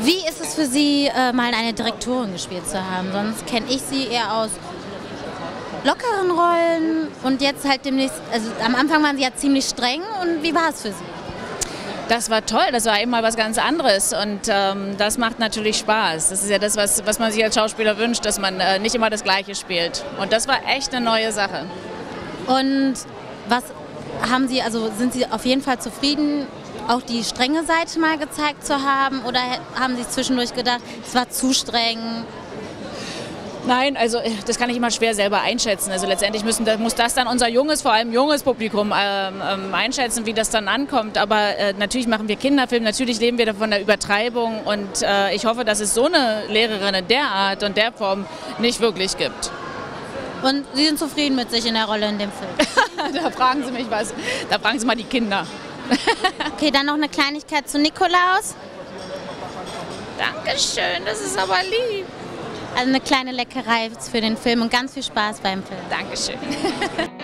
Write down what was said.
Wie ist es für Sie, mal eine Direktorin gespielt zu haben? Sonst kenne ich Sie eher aus lockeren Rollen und jetzt halt demnächst, also am Anfang waren Sie ja ziemlich streng und wie war es für Sie? Das war toll, das war eben mal was ganz anderes und das macht natürlich Spaß. Das ist ja das, was man sich als Schauspieler wünscht, dass man nicht immer das Gleiche spielt. Und das war echt eine neue Sache. Und was haben Sie, also sind Sie auf jeden Fall zufrieden, auch die strenge Seite mal gezeigt zu haben oder haben Sie zwischendurch gedacht, es war zu streng? Nein, also das kann ich immer schwer selber einschätzen. Also letztendlich muss das dann unser vor allem junges Publikum einschätzen, wie das dann ankommt. Aber natürlich machen wir Kinderfilme, natürlich leben wir davon der Übertreibung und ich hoffe, dass es so eine Lehrerin in der Art und der Form nicht wirklich gibt. Und Sie sind zufrieden mit sich in der Rolle in dem Film? Da fragen Sie mich was. Da fragen Sie mal die Kinder. Okay, dann noch eine Kleinigkeit zu Nikolaus. Dankeschön, das ist aber lieb. Also eine kleine Leckerei für den Film und ganz viel Spaß beim Film. Dankeschön.